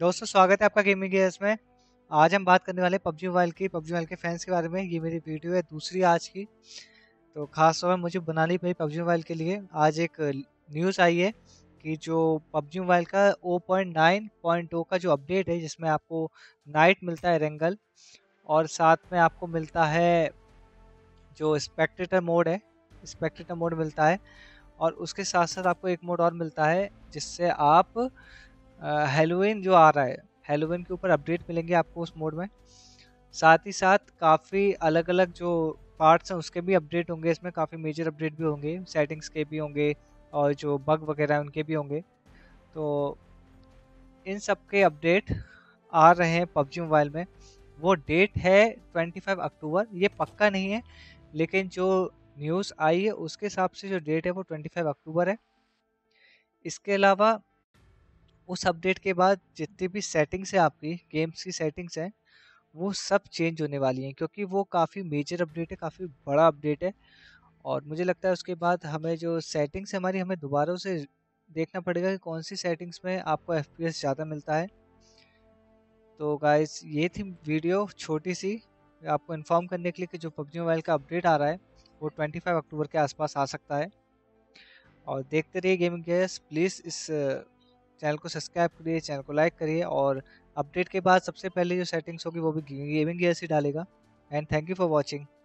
दोस्तों स्वागत है आपका गेमिंग गेयर्स में। आज हम बात करने वाले पबजी मोबाइल के फैंस के बारे में। ये मेरी वीडियो है दूसरी आज की। तो खास तौर पर मुझे बनानी पड़ी पबजी मोबाइल के लिए। आज एक न्यूज़ आई है कि जो पबजी मोबाइल का 0.9.0 का जो अपडेट है, जिसमें आपको नाइट मिलता है एरेंगल, और साथ में आपको मिलता है जो स्पेक्टेटर मोड है, स्पेक्टेटर मोड मिलता है। और उसके साथ साथ आपको एक मोड और मिलता है जिससे आप हैलोवीन जो आ रहा है, हैलोवीन के ऊपर अपडेट मिलेंगे आपको उस मोड में। साथ ही साथ काफ़ी अलग अलग जो पार्ट्स हैं उसके भी अपडेट होंगे, इसमें काफ़ी मेजर अपडेट भी होंगे, सेटिंग्स के भी होंगे और जो बग वगैरह हैं उनके भी होंगे। तो इन सब के अपडेट आ रहे हैं पबजी मोबाइल में। वो डेट है 25 अक्टूबर, ये पक्का नहीं है, लेकिन जो न्यूज़ आई है उसके हिसाब से जो डेट है वो 25 अक्टूबर है। इसके अलावा उस अपडेट के बाद जितनी भी सेटिंग्स है, आपकी गेम्स की सेटिंग्स हैं, वो सब चेंज होने वाली हैं, क्योंकि वो काफ़ी मेजर अपडेट है, काफ़ी बड़ा अपडेट है। और मुझे लगता है उसके बाद हमें जो सेटिंग्स है हमारी, हमें दोबारा से देखना पड़ेगा कि कौन सी सेटिंग्स में आपको एफपीएस ज़्यादा मिलता है। तो गाइस, ये थी वीडियो छोटी सी आपको इन्फॉर्म करने के लिए कि जो पबजी मोबाइल का अपडेट आ रहा है वो 25 अक्टूबर के आसपास आ सकता है। और देखते रहिए गेमिंग गेयर्स। प्लीज़ इस चैनल को सब्सक्राइब करिए, चैनल को लाइक करिए, और अपडेट के बाद सबसे पहले जो सेटिंग्स होगी वो भी गेमिंग गेयर्स ही डालेगा। And thank you for watching.